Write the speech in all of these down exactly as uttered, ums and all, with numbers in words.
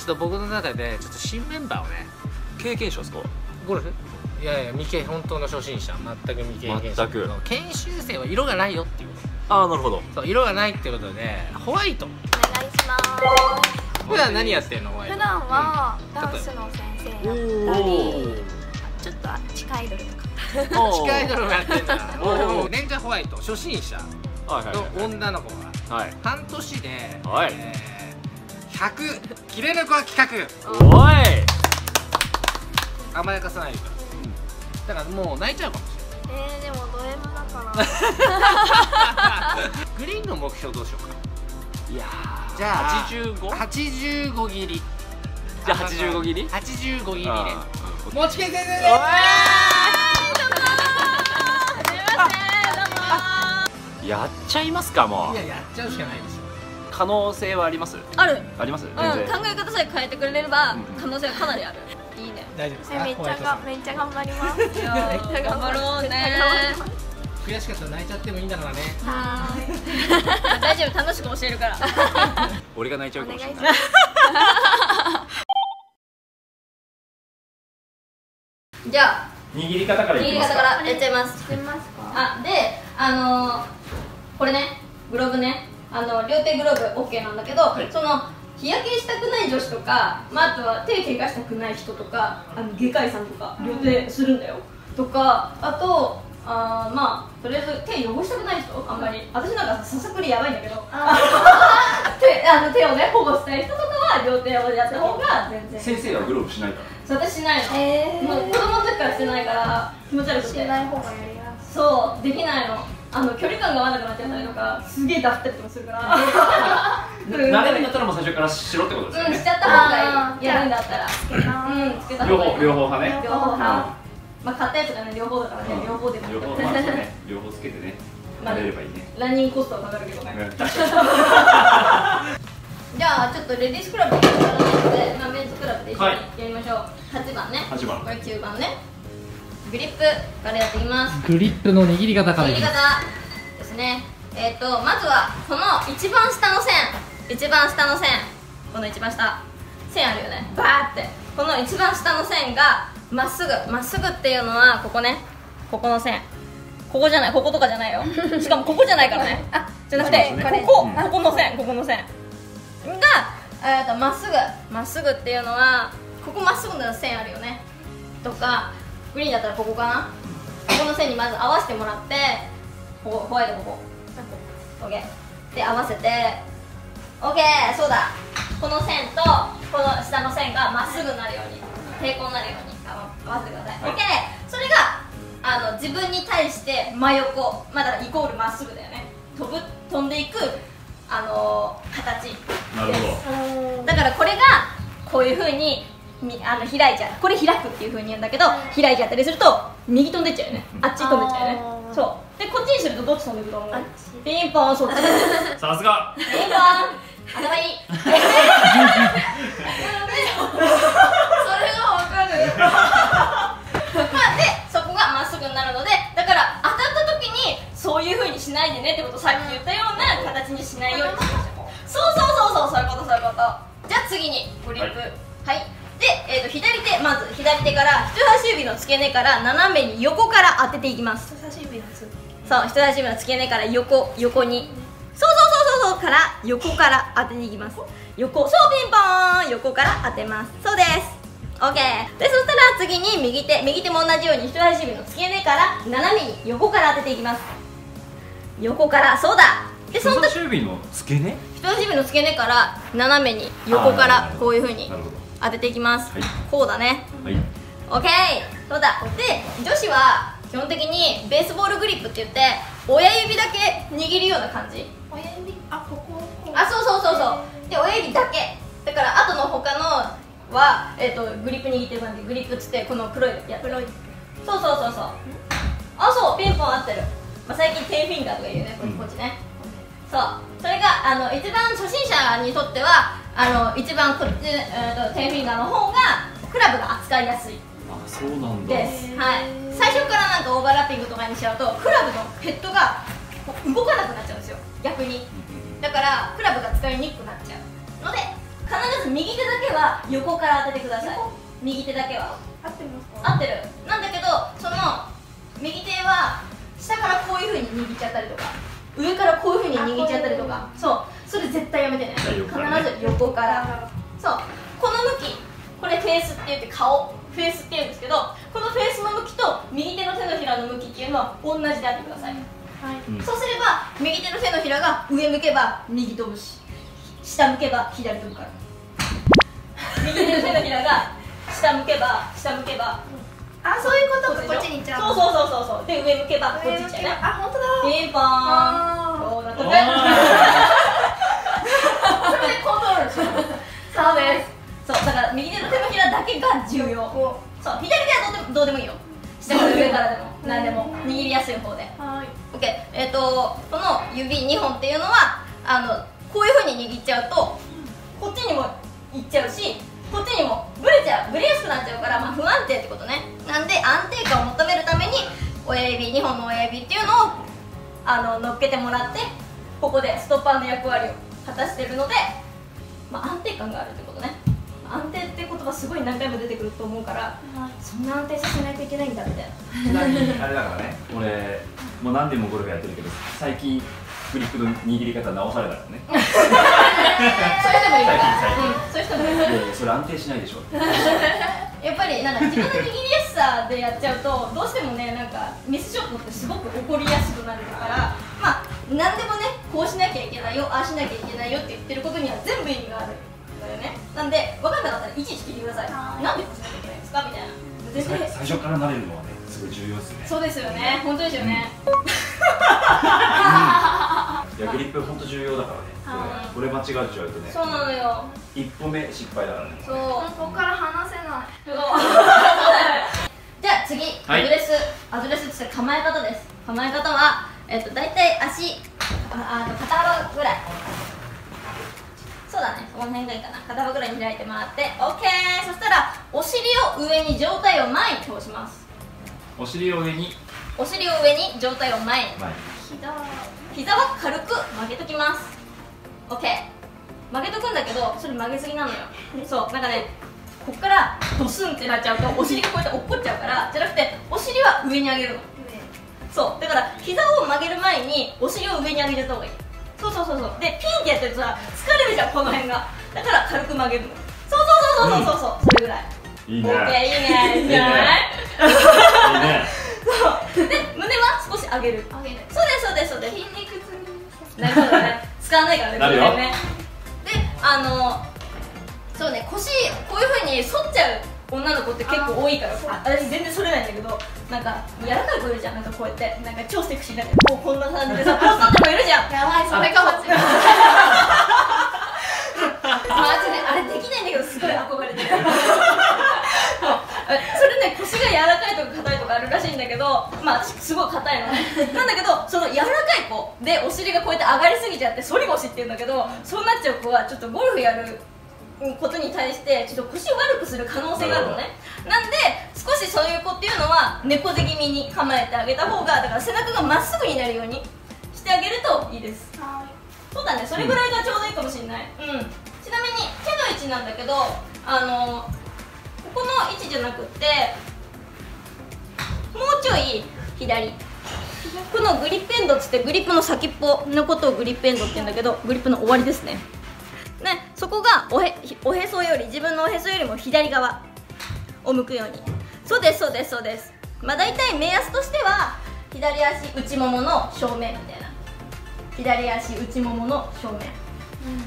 ちょっと僕の中でちょっと新メンバーをね。 経験者ですか？ ゴルフ？いやいや、未経本当の初心者、全く未経験者。 全く。 研修生は色がないよっていうこと。 ああ、なるほど。 そう、色がないってことで、ホワイト。 お願いします。 普段何やってんの？ホワイト。 普段はダンスの先生やったり、ちょっと地下アイドルとか。 地下アイドルもやってんだ。レンジャーホワイト、初心者の女の子が半年でひゃく切れ抜こ企画。 おい、 甘やかさないから。だからもう泣いちゃうかもしれない。 えー、でもド M だからグリーンの目標どうしようか。 いやー、 じゃあはちじゅうご？ はちじゅうご切り。 じゃあはちじゅうご切り？ はちじゅうご切りね。 うん、 持ち帰ってね。 やっちゃいますか、もう。 いや、やっちゃうしかないでしょ。 可能性はあります？ ある。 あります？ うん、考え方さえ変えてくれれば可能性はかなりある。いいね。 大丈夫ですか？ めっちゃがめっちゃ頑張ります。 いやー、頑張ろうね。 悔しかったら泣いちゃってもいいんだからね。 はーい。 大丈夫、楽しく教えるから。 俺が泣いちゃうかもしれない。 じゃあ握り方からい握きますか。 り方からやっちゃいます。 作りますか？ あ、で、あのー、これね、グローブね、あの両手グローブ オーケー なんだけど、はい、その日焼けしたくない女子とか、まあ、あとは手怪我したくない人とか、あの外科医さんとか両手するんだよ、うん、とか、あとあーまあとりあえず手汚したくない人、あんまり私なんかささくりやばいんだけど手, あの手をね保護したい人とかは両手をやった方が全然。 先生はグローブしないから。 そう、私しないの。 えー、 もう子供の時からしてないから気持ち悪くて。 しない方がやりやすい。 そうできないの。あの距離感が合わなくなっちゃったりとか、すげえダフったりとかするから慣れるんだったらもう最初からしろってことですよね。 うん、しちゃった方がいい。やるんだったらうん、つけた方がいい。 両方、両方派ね。 両方派。まあ買ったやつがね、両方だからね、両方でも両方、まあそうね、両方つけてね、慣れればいいね。 ランニングコストはかかるけどね。じゃあちょっとレディースクラブやらないので、まあメンズクラブで一緒にやりましょう。はちばんね。はちばん。これきゅうばんね。グリップからやっていきます。 グリップの握り方から握り方ですね。えっとまずはこの一番下の線、一番下の線、この一番下線あるよね。バーってこの一番下の線がまっすぐ、まっすぐっていうのはここね、ここの線、ここじゃない、こことかじゃないよ。しかもここじゃないからね。あ、じゃなくてここ、ここの線、ここの線がえっとまっすぐ、まっすぐっていうのはここまっすぐの線あるよね。とかグリーンだったらここかな。ここの線にまず合わせてもらって、ここホワイトここ OK で合わせて OK。 そうだ、この線とこの下の線がまっすぐになるように、平行になるように合わせてください、はい、OK。 それがあの自分に対して真横、まあ、だからイコールまっすぐだよね。飛ぶ飛んでいくあのー、形です。 なるほど。 だからこれがこういうふうにあの開いちゃう、これ開くっていうふうに言うんだけど、開いちゃったりすると右飛んでっちゃうよね。あっち飛んでっちゃうよね。そうで、こっちにするとどっち飛んでいくと思う？ピンポン。そっち。 さすがピンポン、頭いい。それがわかる。まあでそこがまっすぐになるので、だから当たった時にそういうふうにしないでねってことをさっき言ったような形にしないようにしましょう。そうそうそうそう、そういうこと、そういうこと。じゃあ次にグリップ、はい、はい。で、えー、と左手、まず左手から人差し指の付け根から斜めに横から当てていきます。 人差し指の付け根、 そう、人差し指の付け根から横、横に、そうそうそうそうそうから横から当てていきます。横、そう、ピンポーン、横から当てます。そうです。 OK で、そしたら次に右手、右手も同じように人差し指の付け根から斜めに横から当てていきます。横から、そうだ。で、その時人差し指の付け根、 人差し指の付け根から斜めに横からこういうふうに当てていきます、はい、こうだね、はい、OK。 そうだ。で、女子は基本的にベースボールグリップって言って親指だけ握るような感じ。 親指、あ、ここ、こう、 あ、そうそうそうそう。で、親指だけだから、あとの他のは、えー、とグリップ握ってる感じ。グリップっつってこの黒いやつ。黒い、そうそうそうそう。あ、そう、ピンポン合ってる。まあ、最近テンフィンガーとか言うね、こっちこっちね、うん、そう。それがあの一番初心者にとってはあの一番こっち、えー、とテンフィンガーの方がクラブが扱いやすい。 あ、そうなんだ。 です。はい。最初からなんかオーバーラッピングとかにしちゃうとクラブのヘッドが動かなくなっちゃうんですよ、逆に。だからクラブが使いにくくなっちゃうので、 必ず右手だけは横から当ててください。右手だけは合ってますか？ 合ってる。なんだけどその右手は下からこういうふうに握っちゃったりとか上からこういうふうに握っちゃったりとか、そうそれ絶対やめてね。必ず横から。そうこの向き、これフェースって言って顔、フェースって言うんですけど、このフェースの向きと右手の手のひらの向きっていうのは同じであってください。はい、そうすれば右手の手のひらが上向けば右飛ぶし、下向けば左飛ぶから右手の手のひらが下向けば下向けば、 あ、そういうことか。こっちに行っちゃう。 そうそうそうそうそう。で上向けばこっち行っちゃうね。 あ、本当だ。 ピンポーン。そうだったね。それでコントロールします。そうです。そうだから右手の手のひらだけが重要。そう左手はどうでもどうでもいいよ。下から上からでも何でも握りやすい方で。はい。オッケー。えっとこの指にほんっていうのはあのこういう風に握っちゃうとこっちにもいっちゃうし、こっちにもブレちゃう、ブレやすくなっちゃうから、まあ、不安定ってことね。なんで安定感を求めるために親指にほんの親指っていうのをあの乗っけてもらって、ここでストッパーの役割を果たしているので、まあ、安定感があるってことね。安定って言葉すごい何回も出てくると思うから、はい、そんな安定させないといけないんだみたいな。 ちなみにあれだからね、俺もう何年もゴルフやってるけど最近グリップの握り方直されたからね。 それでもいいから、そういう人もいる。 それ安定しないでしょ。 やっぱりなんか自分の握りやすさでやっちゃうとどうしてもね、なんかミスショットってすごく起こりやすくなるから、まあ何でもね、こうしなきゃいけないよ、ああしなきゃいけないよって言ってることには全部意味があるんだよね。なんで分かんなかったらいちいち聞いてください。なんでこうしなきゃいけないんですかみたいな。 最初から慣れるのはね、すごい重要ですね。 そうですよね、本当ですよね。 いやグリップ本当重要だからね。これ間違っちゃうとね。 そうなのよ。 一歩目失敗だからね。 そう。 ここから離せない。 じゃあ次、アドレス、アドレスって構え方です。構え方はえっと大体足ああの肩幅ぐらい。そうだね、この辺がいいかな。肩幅ぐらいに開いてもらって オーケー。 そしたらお尻を上に、上体を前に倒します。 お尻を上に、 お尻を上に、上体を前に。 膝膝は軽く曲げときます。 オーケー。 曲げとくんだけどそれ曲げすぎなのよ。そうなんかね、こっからドスンってなっちゃうとお尻がこうやって落っこっちゃうから、じゃなくてお尻は上に上げるの。そうだから膝を曲げる前にお尻を上に上げちゃった方がいい。そうそうそうそう。でピンってやってるとさ疲れるじゃん、この辺が。だから軽く曲げるの。そうそうそうそうそうそう、うん、それぐらい。 いいね。 オッケー、いいね。いいじゃない？いいね。そうで胸は少し上げる。上げる。そうですそうですそうです。筋肉痛になるほどね。使わないからね、これね。であのそうね、腰こういうふうに反っちゃう女の子って結構多いから、私全然反れないんだけど、なんか柔らかい子いるじゃん、なんかこうやってなんか超セクシーなんかこうこんな感じでさ、こう反ってもいるじゃん。 やばい、それかもしれない。 マジであれできないんだけどすごい憧れてる。それね、腰が柔らかいとか硬いとかあるらしいんだけど、まあ私すごい硬いのね。なんだけどその柔らかい子でお尻がこうやって上がりすぎちゃって反り腰っていうんだけど、そうなっちゃう子はちょっとゴルフやることに対してちょっと腰を悪くする可能性があるのね。なんで少しそういう子っていうのは猫背気味に構えてあげた方が、だから背中がまっすぐになるようにしてあげるといいです。そうだね、それぐらいがちょうどいいかもしれない。うん、ちなみに手の位置なんだけど、あのここの位置じゃなくってもうちょい左、このグリップエンドっつってグリップの先っぽのことをグリップエンドって言うんだけど、グリップの終わりですね。ね、そこがおへ、おへそより、自分のおへそよりも左側を向くように。そうですそうですそうです。まあ大体目安としては左足内ももの正面みたいな、左足内ももの正面、うん、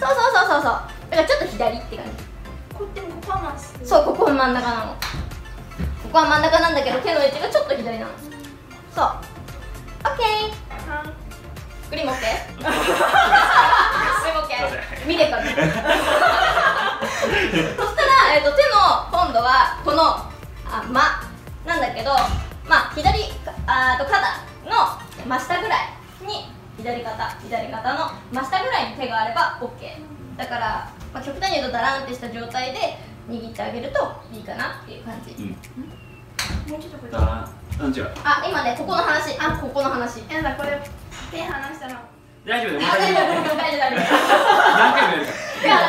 そうそうそうそうそう。だからちょっと左って感じ。 こっちもここはまっすぐ。 そう、ここは真ん中なの。ここは真ん中なんだけど手の位置がちょっと左なの。そう、オッケー。はい、グリーンオッケー。グリーンオッケー。見れたね。そしたら、えー、と手の今度はこのあ間なんだけど、まあ左あと肩の真下ぐらいに左肩左肩の真下ぐらいに手があれば オーケー だから、まあ、極端に言うとダランってした状態で握ってあげるといいかなっていう感じ。うん、もうちょっとこれだなん違う。あ、今ねここの話、あ、ここの話。 やだ、これ手離したら大丈夫だよ。 大丈夫大丈夫大丈夫。 何回もやるから。 手離したら終わる。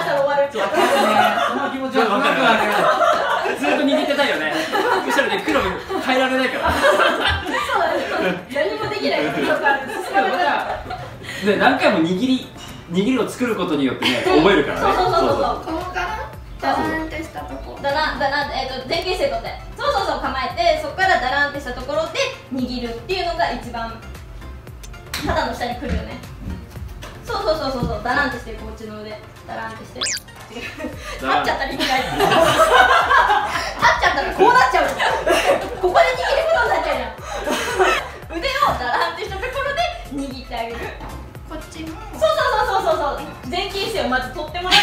ってやったね。その気持ちは分かるわかる。ずっと握ってたいよね。そしたらね、クラブ変えられないから。 そうだね、何もできないからで、何回も握り握りを作ることによってね、覚えるからね。 そうそうそうそう。 ここからダランってしたとこ。 だらんだらん、えっと前傾姿勢とって、そうそうそう構えて、そこからダランってしたところで握るっていうのが一番肩の下にくるよね。そうそうそうそうそう、ダランってしてこっちの腕、ダランってして。立っちゃったら意味ない。立っちゃったらこうなっちゃうじゃん。ここで握ることになっちゃうじゃん。腕をダランってしたところで握ってあげる。 こっちも。 そうそうそうそうそう、前傾姿勢をまず取ってもらって、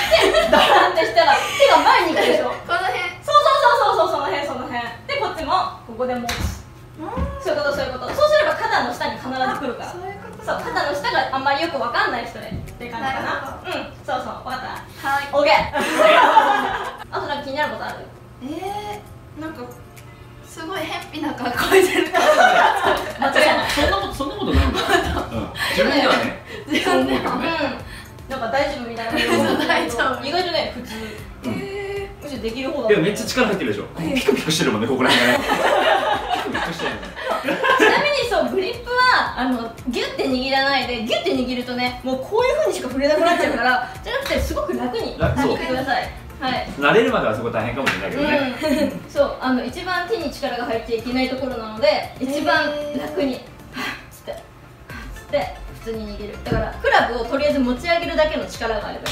ダランってしたら手が前に行くでしょ。 この辺。 そうそうそうそうそう、その辺その辺で、こっちもここで持つ。そういうことそういうこと。そうすれば肩の下に必ず来るから。 そういうこと。 そう、肩の下があんまりよくわかんない人でって感じかな。うん、そうそう、わかった。 はい。 オッケー。あとなんか気になることある？ えー、なんかすごい偏僻な格好してるから。 間違いない。 そんなことそんなことないんだよ。自分ではね、そう思うけどね。 うん、なんか大丈夫みたいな。 大丈夫。 意外とね、普通。 えむしろできる方だ。 いや、めっちゃ力入ってるでしょ。ピクピクしてるもんね、ここら辺がね。ピクピクしてるもんね。 ちなみにそう、グリップはあのギュッて握らないで、ギュッて握るとね、もうこういう風にしか触れなくなっちゃうから、じゃなくてすごく楽に握ってください。はい。 慣れるまではそこ大変かもしれないけどね。 うん、そう、あの一番手に力が入っちゃいけないところなので、一番楽にはっつってはっつって普通に握る。だからクラブをとりあえず持ち上げるだけの力があればいいです。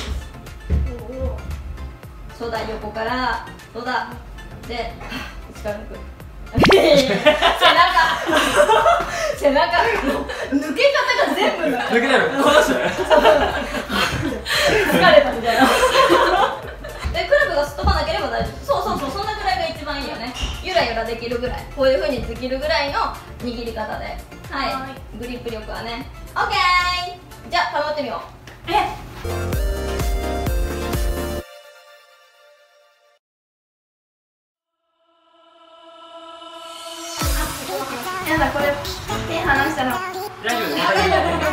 そうだ、横からそうだで、はっ力抜く。背中背中抜け方が全部抜けてる。この人ね。 疲れたみたいな。で、クラブがすっ飛ばなければ大丈夫。そうそうそう、そんなぐらいが一番いいよね。ゆらゆらできるぐらい、こういう風にできるぐらいの握り方で、はい、グリップ力はね。オッケー。じゃあ頑張ってみよう。えやだ、これ手離したら大丈夫。